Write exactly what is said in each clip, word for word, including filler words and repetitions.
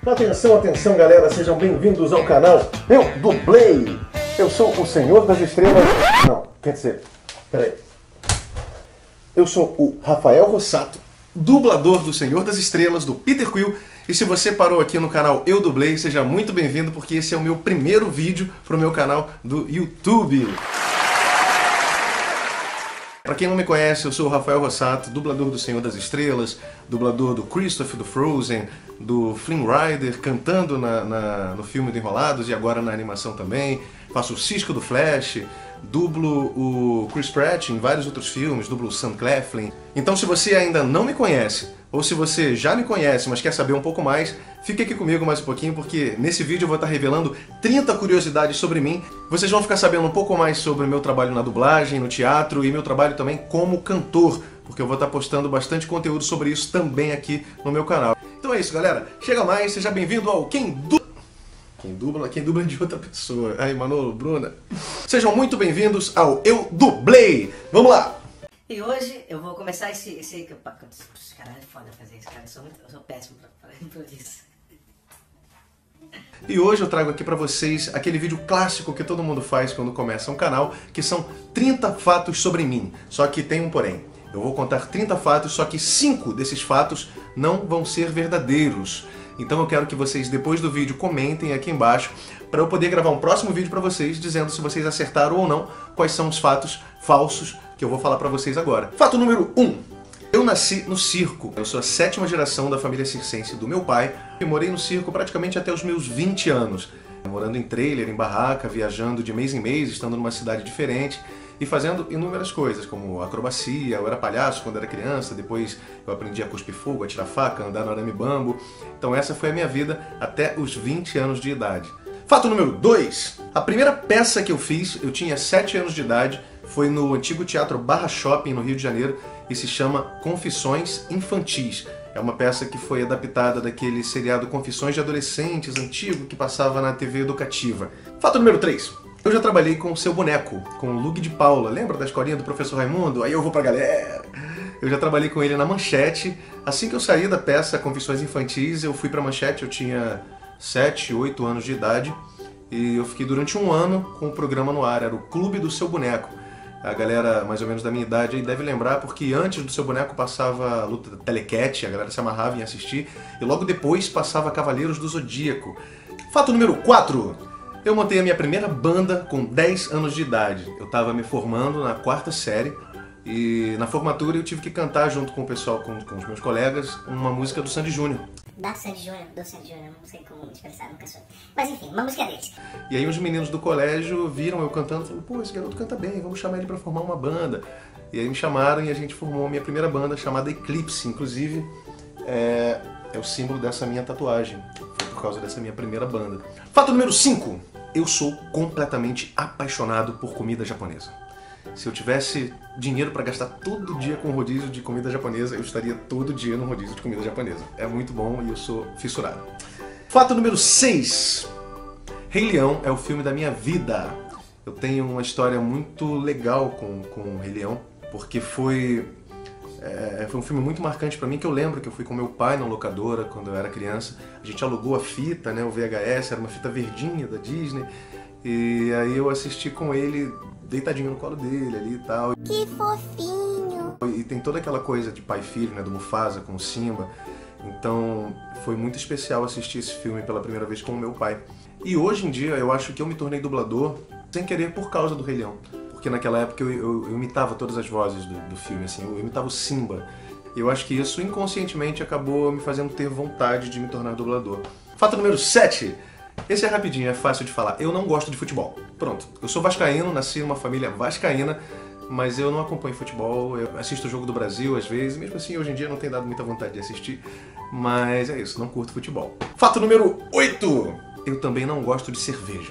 Atenção, atenção galera, sejam bem-vindos ao canal Eu Dublei. Eu sou o Senhor das Estrelas. Não, quer dizer, peraí. Eu sou o Rafael Rossato, dublador do Senhor das Estrelas, do Peter Quill. E se você parou aqui no canal Eu Dublei, seja muito bem-vindo, porque esse é o meu primeiro vídeo pro meu canal do YouTube. Pra quem não me conhece, eu sou o Rafael Rossato, dublador do Senhor das Estrelas, dublador do Kristoff do Frozen, do Flynn Rider, cantando na, na, no filme do Enrolados e agora na animação também. Faço o Cisco do Flash, dublo o Chris Pratt em vários outros filmes, dublo o Sam Claflin. Então se você ainda não me conhece, ou se você já me conhece, mas quer saber um pouco mais, fique aqui comigo mais um pouquinho, porque nesse vídeo eu vou estar revelando trinta curiosidades sobre mim. Vocês vão ficar sabendo um pouco mais sobre o meu trabalho na dublagem, no teatro e meu trabalho também como cantor, porque eu vou estar postando bastante conteúdo sobre isso também aqui no meu canal. Então é isso, galera. Chega mais, seja bem-vindo ao Quem Dubla... Quem dubla? Quem dubla é de outra pessoa. Aí, Manolo, Bruna. Sejam muito bem-vindos ao Eu Dublei. Vamos lá! E hoje eu vou começar esse... esse... Caralho, é foda fazer isso, cara. Eu sou, muito, eu sou péssimo pra falar isso. E hoje eu trago aqui pra vocês aquele vídeo clássico que todo mundo faz quando começa um canal, que são trinta fatos sobre mim. Só que tem um porém. Eu vou contar trinta fatos, só que cinco desses fatos não vão ser verdadeiros. Então eu quero que vocês, depois do vídeo, comentem aqui embaixo para eu poder gravar um próximo vídeo para vocês, dizendo se vocês acertaram ou não quais são os fatos falsos que eu vou falar para vocês agora. Fato número um. Eu nasci no circo. Eu sou a sétima geração da família circense do meu pai e morei no circo praticamente até os meus vinte anos. Morando em trailer, em barraca, viajando de mês em mês, estando numa cidade diferente e fazendo inúmeras coisas, como acrobacia. Eu era palhaço quando era criança, depois eu aprendi a cuspir fogo, a tirar faca, a andar no arame bambo. Então essa foi a minha vida até os vinte anos de idade. Fato número dois. A primeira peça que eu fiz, eu tinha sete anos de idade, foi no antigo Teatro Barra Shopping, no Rio de Janeiro, e se chama Confissões Infantis. É uma peça que foi adaptada daquele seriado Confissões de Adolescentes, antigo, que passava na T V educativa. Fato número três. Eu já trabalhei com o Seu Boneco, com o Lug de Paula. Lembra da escolinha do professor Raimundo? Aí eu vou pra galera. Eu já trabalhei com ele na Manchete. Assim que eu saí da peça Confissões Infantis, eu fui pra Manchete. Eu tinha sete, oito anos de idade. E eu fiquei durante um ano com o programa no ar. Era o Clube do Seu Boneco. A galera mais ou menos da minha idade aí deve lembrar, porque antes do Seu Boneco passava a luta da Telecat, a galera se amarrava em assistir. E logo depois passava Cavaleiros do Zodíaco. Fato número quatro. Eu montei a minha primeira banda com dez anos de idade. Eu estava me formando na quarta série e na formatura eu tive que cantar junto com o pessoal, com, com os meus colegas, uma música do Sandy Júnior. Da Sandy Júnior, do Sandy Júnior, não sei como expressar, nunca soube. Mas enfim, uma música deles. E aí os meninos do colégio viram eu cantando e falaram: pô, esse garoto canta bem, vamos chamar ele para formar uma banda. E aí me chamaram e a gente formou a minha primeira banda chamada Eclipse. Inclusive, é, é o símbolo dessa minha tatuagem. Foi por causa dessa minha primeira banda. Fato número cinco. Eu sou completamente apaixonado por comida japonesa. Se eu tivesse dinheiro para gastar todo dia com rodízio de comida japonesa, eu estaria todo dia no rodízio de comida japonesa. É muito bom e eu sou fissurado. Fato número seis. Rei Leão é o filme da minha vida. Eu tenho uma história muito legal com, com o Rei Leão, porque foi, é, foi um filme muito marcante para mim, que eu lembro que eu fui com meu pai na locadora quando eu era criança. A gente alugou a fita, né, o V H S, era uma fita verdinha da Disney, e aí eu assisti com ele deitadinho no colo dele ali e tal. Que fofinho! E tem toda aquela coisa de pai e filho, né, do Mufasa com o Simba. Então foi muito especial assistir esse filme pela primeira vez com o meu pai. E hoje em dia eu acho que eu me tornei dublador sem querer por causa do Rei Leão. Porque naquela época eu, eu, eu imitava todas as vozes do, do filme, assim, eu imitava o Simba. E eu acho que isso inconscientemente acabou me fazendo ter vontade de me tornar dublador. Fato número sete. Esse é rapidinho, é fácil de falar. Eu não gosto de futebol. Pronto. Eu sou vascaíno, nasci numa família vascaína, mas eu não acompanho futebol. Eu assisto o Jogo do Brasil às vezes, mesmo assim hoje em dia não tem dado muita vontade de assistir. Mas é isso, não curto futebol. Fato número oito. Eu também não gosto de cerveja.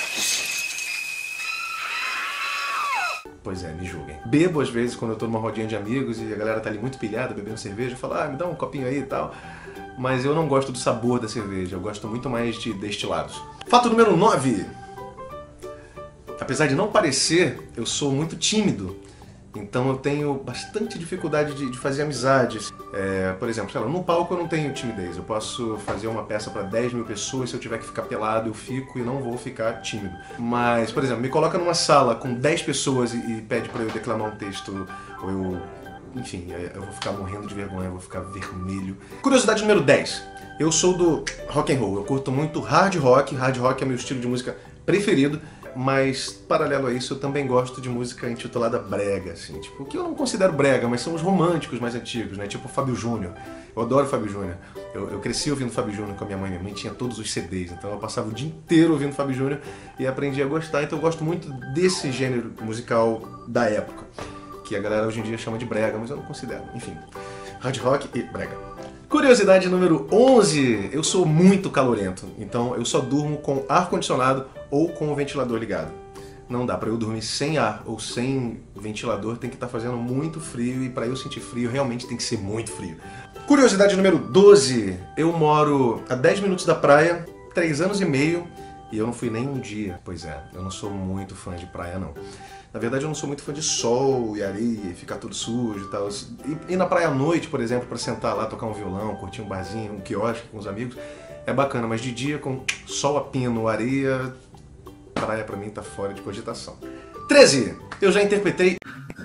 Pois é, me julguem. Bebo às vezes quando eu tô numa rodinha de amigos e a galera tá ali muito pilhada, bebendo cerveja, eu falo: ah, me dá um copinho aí e tal. Mas eu não gosto do sabor da cerveja, eu gosto muito mais de destilados. Fato número nove. Apesar de não parecer, eu sou muito tímido. Então eu tenho bastante dificuldade de, de fazer amizades. É, por exemplo, sei lá, no palco eu não tenho timidez. Eu posso fazer uma peça para dez mil pessoas, se eu tiver que ficar pelado eu fico e não vou ficar tímido. Mas, por exemplo, me coloca numa sala com dez pessoas e, e pede para eu declamar um texto, ou eu... Enfim, eu vou ficar morrendo de vergonha, eu vou ficar vermelho. Curiosidade número dez. Eu sou do rock and roll. Eu curto muito hard rock. Hard rock é meu estilo de música preferido. Mas, paralelo a isso, eu também gosto de música intitulada brega, assim, tipo, o que eu não considero brega, mas são os românticos mais antigos, né, tipo Fábio Júnior. Eu adoro Fábio Júnior. Eu, eu cresci ouvindo Fábio Júnior com a minha mãe, minha mãe tinha todos os C Ds, então eu passava o dia inteiro ouvindo Fábio Júnior e aprendi a gostar, então eu gosto muito desse gênero musical da época, que a galera hoje em dia chama de brega, mas eu não considero, enfim, hard rock e brega. Curiosidade número onze, eu sou muito calorento, então eu só durmo com ar-condicionado ou com o ventilador ligado. Não dá pra eu dormir sem ar ou sem ventilador, tem que estar fazendo muito frio e pra eu sentir frio realmente tem que ser muito frio. Curiosidade número doze, eu moro a dez minutos da praia, três anos e meio e eu não fui nem um dia. Pois é, eu não sou muito fã de praia não. Na verdade eu não sou muito fã de sol e areia e ficar tudo sujo e tal. E ir na praia à noite, por exemplo, pra sentar lá, tocar um violão, curtir um barzinho, um quiosque com os amigos, é bacana, mas de dia com sol a pino, areia, praia pra mim tá fora de cogitação. treze. Eu já interpretei...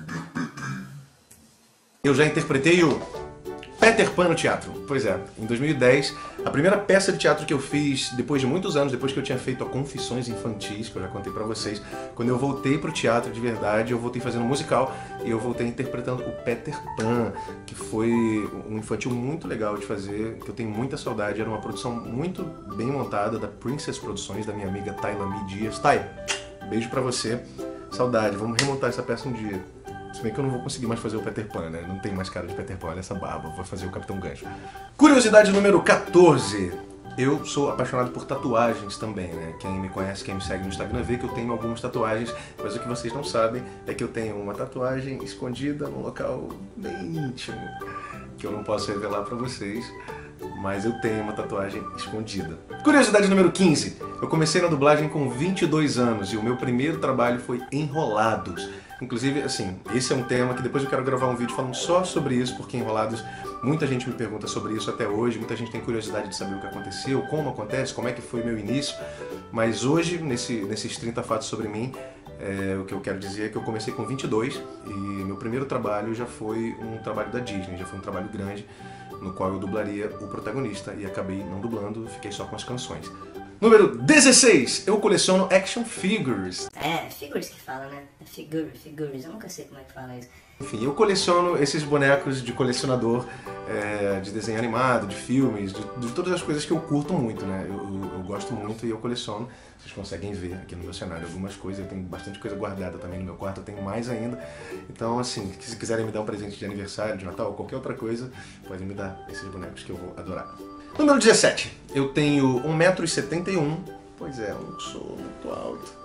Eu já interpretei o Peter Pan no teatro. Pois é, em dois mil e dez, a primeira peça de teatro que eu fiz, depois de muitos anos, depois que eu tinha feito a Confissões Infantis, que eu já contei pra vocês, quando eu voltei pro teatro de verdade, eu voltei fazendo um musical e eu voltei interpretando o Peter Pan, que foi um infantil muito legal de fazer, que eu tenho muita saudade. Era uma produção muito bem montada da Princess Produções, da minha amiga Tayla Mi Dias. Tay, beijo pra você. Saudade, vamos remontar essa peça um dia. Se bem que eu não vou conseguir mais fazer o Peter Pan, né? Não tem mais cara de Peter Pan, olha essa barba, vou fazer o Capitão Gancho. Curiosidade número quatorze. Eu sou apaixonado por tatuagens também, né? Quem me conhece, quem me segue no Instagram vê que eu tenho algumas tatuagens, mas o que vocês não sabem é que eu tenho uma tatuagem escondida num local bem íntimo, que eu não posso revelar pra vocês, mas eu tenho uma tatuagem escondida. Curiosidade número quinze. Eu comecei na dublagem com vinte e dois anos e o meu primeiro trabalho foi Enrolados. Inclusive, assim, esse é um tema que depois eu quero gravar um vídeo falando só sobre isso, porque Enrolados, muita gente me pergunta sobre isso até hoje, muita gente tem curiosidade de saber o que aconteceu, como acontece, como é que foi o meu início, mas hoje, nesse, nesses trinta fatos sobre mim, é, o que eu quero dizer é que eu comecei com vinte e dois e meu primeiro trabalho já foi um trabalho da Disney, já foi um trabalho grande, no qual eu dublaria o protagonista e acabei não dublando, fiquei só com as canções. Número dezesseis. Eu coleciono action figures. É, figures que fala, né? É figure, figures. Eu nunca sei como é que fala isso. Enfim, eu coleciono esses bonecos de colecionador, é, de desenho animado, de filmes, de, de todas as coisas que eu curto muito, né? Eu, eu, eu gosto muito e eu coleciono. Vocês conseguem ver aqui no meu cenário algumas coisas. Eu tenho bastante coisa guardada também no meu quarto, eu tenho mais ainda. Então, assim, se quiserem me dar um presente de aniversário, de Natal ou qualquer outra coisa, podem me dar esses bonecos que eu vou adorar. Número dezessete. Eu tenho um metro e setenta e um. Pois é, eu não sou muito alto.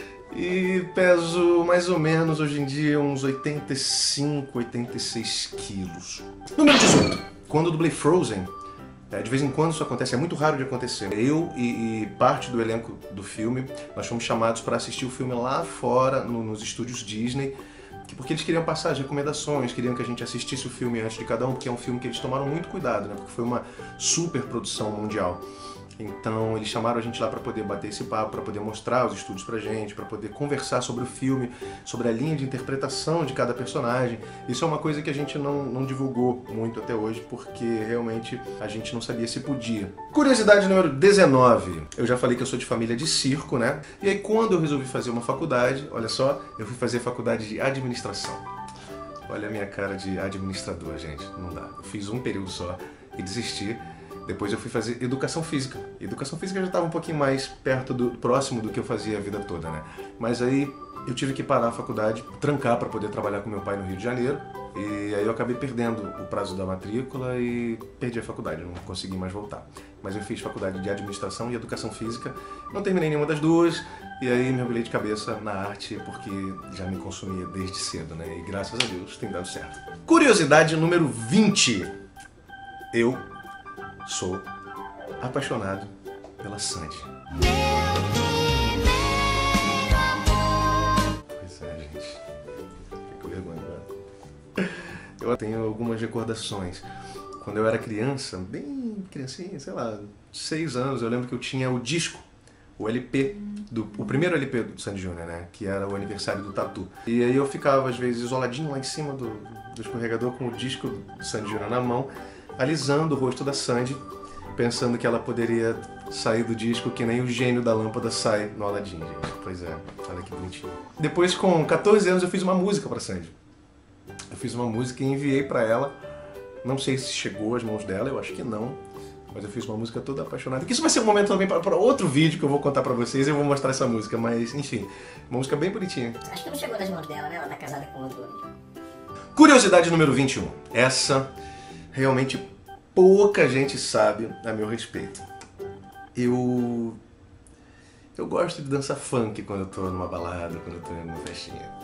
E peso mais ou menos, hoje em dia, uns oitenta e cinco, oitenta e seis quilos. Número dezoito. Quando eu dublei Frozen, de vez em quando isso acontece, é muito raro de acontecer. Eu e, e parte do elenco do filme, nós fomos chamados para assistir o filme lá fora, no, nos estúdios Disney, porque eles queriam passar as recomendações, queriam que a gente assistisse o filme antes de cada um, porque é um filme que eles tomaram muito cuidado, né? Porque foi uma super produção mundial. Então eles chamaram a gente lá para poder bater esse papo, para poder mostrar os estúdios pra gente, para poder conversar sobre o filme, sobre a linha de interpretação de cada personagem. Isso é uma coisa que a gente não, não divulgou muito até hoje, porque realmente a gente não sabia se podia. Curiosidade número dezenove. Eu já falei que eu sou de família de circo, né? E aí quando eu resolvi fazer uma faculdade, olha só, eu fui fazer faculdade de administração. Olha a minha cara de administrador, gente, não dá. Eu fiz um período só e desisti. Depois eu fui fazer educação física. Educação física já estava um pouquinho mais perto do próximo do que eu fazia a vida toda, né? Mas aí eu tive que parar a faculdade, trancar para poder trabalhar com meu pai no Rio de Janeiro. E aí eu acabei perdendo o prazo da matrícula e perdi a faculdade, não consegui mais voltar. Mas eu fiz faculdade de administração e educação física, não terminei nenhuma das duas, e aí mergulhei de cabeça na arte porque já me consumia desde cedo, né? E graças a Deus tem dado certo. Curiosidade número vinte. Eu sou apaixonado pela Sandy. Pois é, gente. Fiquei com vergonha agora. Eu tenho algumas recordações. Quando eu era criança, bem criancinha, sei lá, seis anos, eu lembro que eu tinha o disco, o L P, do, o primeiro L P do Sandy Júnior, né? Que era o aniversário do Tatu. E aí eu ficava, às vezes, isoladinho lá em cima do, do escorregador com o disco do Sandy Júnior na mão, alisando o rosto da Sandy, pensando que ela poderia sair do disco que nem o gênio da lâmpada sai no Aladdin, gente. Pois é, olha que bonitinho. Depois, com quatorze anos, eu fiz uma música pra Sandy. Eu fiz uma música e enviei pra ela. Não sei se chegou às mãos dela, eu acho que não. Mas eu fiz uma música toda apaixonada. Que isso vai ser um momento também para outro vídeo que eu vou contar pra vocês. Eu vou mostrar essa música, mas enfim. Uma música bem bonitinha. Acho que não chegou nas mãos dela, né? Ela tá casada com outro. Curiosidade número vinte e um. Essa realmente pouca gente sabe a meu respeito. Eu... Eu gosto de dançar funk quando eu tô numa balada, quando eu tô numa festinha.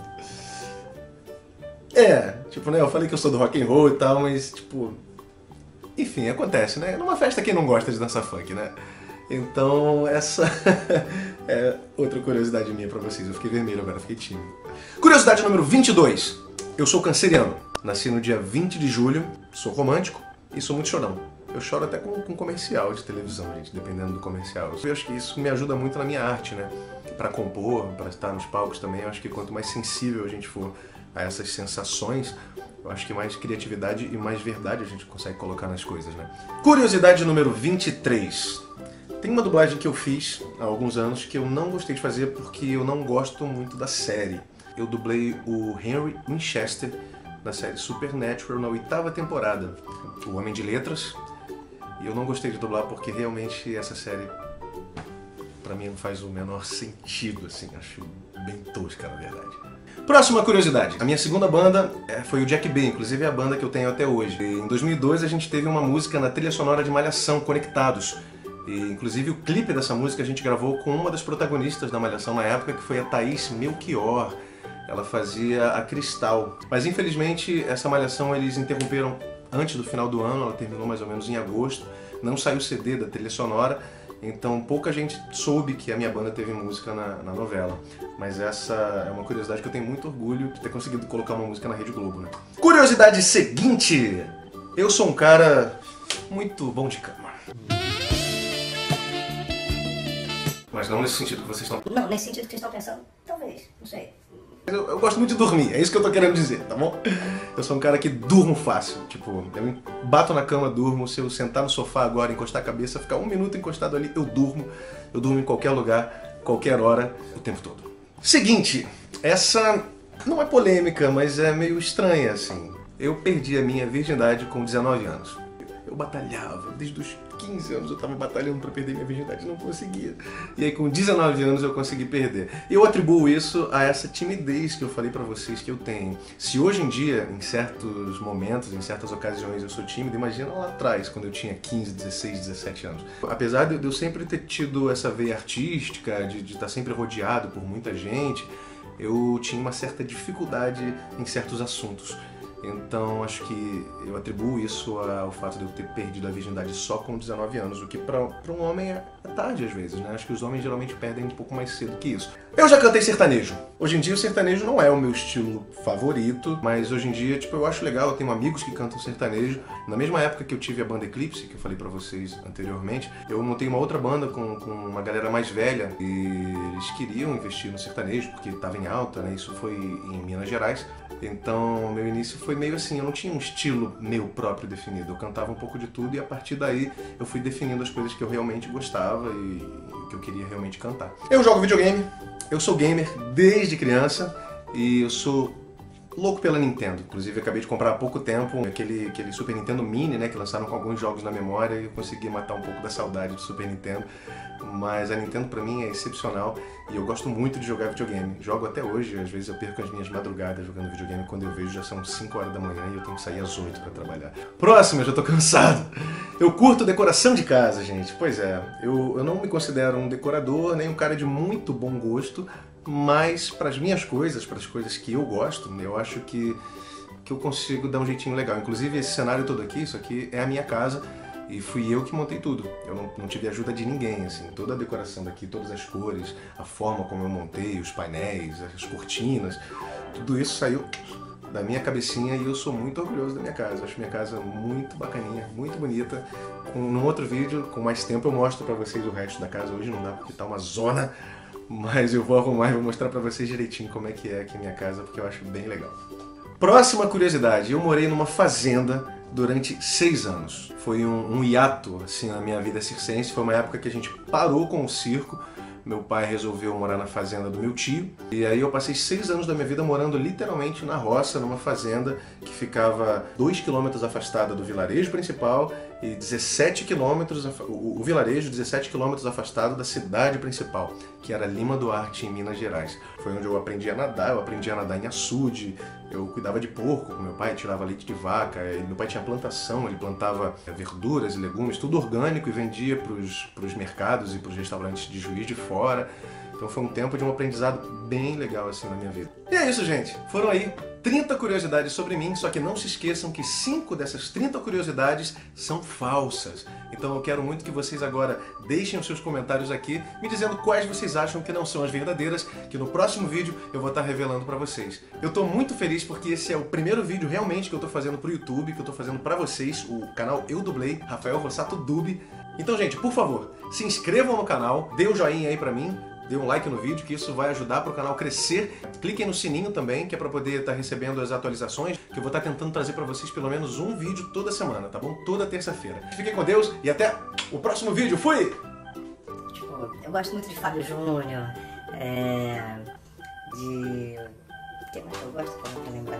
É, tipo, né, eu falei que eu sou do rock and roll e tal, mas, tipo... Enfim, acontece, né? Numa festa quem não gosta de dançar funk, né? Então, essa é outra curiosidade minha pra vocês. Eu fiquei vermelho agora, fiquei tímido. Curiosidade número vinte e dois. Eu sou canceriano. Nasci no dia vinte de julho, sou romântico e sou muito chorão. Eu choro até com, com comercial de televisão, gente, dependendo do comercial. Eu acho que isso me ajuda muito na minha arte, né? Pra compor, pra estar nos palcos também. Eu acho que quanto mais sensível a gente for a essas sensações, eu acho que mais criatividade e mais verdade a gente consegue colocar nas coisas, né? Curiosidade número vinte e três. Tem uma dublagem que eu fiz há alguns anos que eu não gostei de fazer porque eu não gosto muito da série. Eu dublei o Henry Winchester na série Supernatural na oitava temporada, o Homem de Letras, e eu não gostei de dublar porque realmente essa série pra mim não faz o menor sentido, assim, acho bem tosca na verdade. Próxima curiosidade. A minha segunda banda foi o Jack B, inclusive é a banda que eu tenho até hoje. E em dois mil e dois a gente teve uma música na trilha sonora de Malhação, Conectados. E, inclusive o clipe dessa música a gente gravou com uma das protagonistas da Malhação na época, que foi a Thaís Melchior. Ela fazia a Cristal. Mas infelizmente essa Malhação eles interromperam antes do final do ano, ela terminou mais ou menos em agosto. Não saiu o C D da trilha sonora. Então pouca gente soube que a minha banda teve música na, na novela. Mas essa é uma curiosidade que eu tenho muito orgulho de ter conseguido colocar uma música na Rede Globo, né? Curiosidade seguinte! Eu sou um cara muito bom de cama. Mas não nesse sentido que vocês estão... Não, nesse sentido que vocês estão pensando, talvez, não sei. Eu, eu gosto muito de dormir, é isso que eu tô querendo dizer, tá bom? Eu sou um cara que durmo fácil, tipo, eu bato na cama, durmo, se eu sentar no sofá agora, encostar a cabeça, ficar um minuto encostado ali, eu durmo. Eu durmo em qualquer lugar, qualquer hora, o tempo todo. Seguinte, essa não é polêmica, mas é meio estranha, assim. Eu perdi a minha virgindade com dezenove anos. Eu batalhava, desde os quinze anos eu tava batalhando pra perder minha virgindade e não conseguia. E aí com dezenove anos eu consegui perder. Eu atribuo isso a essa timidez que eu falei pra vocês que eu tenho. Se hoje em dia, em certos momentos, em certas ocasiões eu sou tímido, imagina lá atrás, quando eu tinha quinze, dezesseis, dezessete anos. Apesar de eu sempre ter tido essa veia artística, de, de estar sempre rodeado por muita gente, eu tinha uma certa dificuldade em certos assuntos. Então acho que eu atribuo isso ao fato de eu ter perdido a virgindade só com dezenove anos, o que pra, pra um homem é tarde às vezes, né? Acho que os homens geralmente perdem um pouco mais cedo que isso. Eu já cantei sertanejo. Hoje em dia o sertanejo não é o meu estilo favorito, mas hoje em dia, tipo, eu acho legal, eu tenho amigos que cantam sertanejo. Na mesma época que eu tive a banda Eclipse, que eu falei pra vocês anteriormente, eu montei uma outra banda com, com uma galera mais velha e eles queriam investir no sertanejo porque estava em alta, né? Isso foi em Minas Gerais. Então, meu início foi meio assim, eu não tinha um estilo meu próprio definido. Eu cantava um pouco de tudo e a partir daí eu fui definindo as coisas que eu realmente gostava e que eu queria realmente cantar. Eu jogo videogame, eu sou gamer desde criança e eu sou louco pela Nintendo. Inclusive, eu acabei de comprar há pouco tempo aquele, aquele Super Nintendo Mini, né, que lançaram com alguns jogos na memória e eu consegui matar um pouco da saudade do Super Nintendo. Mas a Nintendo pra mim é excepcional e eu gosto muito de jogar videogame. Jogo até hoje, às vezes eu perco as minhas madrugadas jogando videogame, quando eu vejo já são cinco horas da manhã e eu tenho que sair às oito pra trabalhar. Próximo, eu já tô cansado. Eu curto decoração de casa, gente. Pois é, eu, eu não me considero um decorador, nem um cara de muito bom gosto, mas para as minhas coisas, para as coisas que eu gosto, eu acho que, que eu consigo dar um jeitinho legal. Inclusive esse cenário todo aqui, isso aqui é a minha casa e fui eu que montei tudo. Eu não, não tive ajuda de ninguém, assim. Toda a decoração daqui, todas as cores, a forma como eu montei, os painéis, as cortinas, tudo isso saiu da minha cabecinha e eu sou muito orgulhoso da minha casa. Eu acho minha casa muito bacaninha, muito bonita. Com, num outro vídeo, com mais tempo, eu mostro pra vocês o resto da casa. Hoje não dá porque tá uma zona, mas eu vou arrumar e vou mostrar pra vocês direitinho como é que é aqui a minha casa, porque eu acho bem legal. Próxima curiosidade, eu morei numa fazenda durante seis anos. Foi um, um hiato assim, na minha vida circense, foi uma época que a gente parou com o circo. Meu pai resolveu morar na fazenda do meu tio, e aí eu passei seis anos da minha vida morando literalmente na roça, numa fazenda que ficava dois quilômetros afastada do vilarejo principal e dezessete quilômetros, o, o vilarejo dezessete quilômetros afastado da cidade principal, que era Lima Duarte, em Minas Gerais. Foi onde eu aprendi a nadar, eu aprendi a nadar em açude, eu cuidava de porco com meu pai, tirava leite de vaca, meu pai tinha plantação, ele plantava verduras e legumes, tudo orgânico, e vendia para os mercados e para os restaurantes de Juiz de Fora. Então foi um tempo de um aprendizado bem legal assim na minha vida. E é isso, gente. Foram aí trinta curiosidades sobre mim, só que não se esqueçam que cinco dessas trinta curiosidades são falsas. Então eu quero muito que vocês agora deixem os seus comentários aqui, me dizendo quais vocês acham que não são as verdadeiras, que no próximo vídeo eu vou estar revelando pra vocês. Eu tô muito feliz porque esse é o primeiro vídeo realmente que eu tô fazendo pro YouTube, que eu tô fazendo pra vocês, o canal Eu Dublei, Rafael Rossato Dub. Então, gente, por favor, se inscrevam no canal, dê um joinha aí pra mim, dê um like no vídeo, que isso vai ajudar para o canal crescer. Cliquem no sininho também, que é para poder estar recebendo as atualizações, que eu vou estar tentando trazer para vocês pelo menos um vídeo toda semana, tá bom? Toda terça-feira. Fiquem com Deus e até o próximo vídeo. Fui! Tipo, eu gosto muito de Fábio Júnior, é... de... O que mais eu gosto pra lembrar?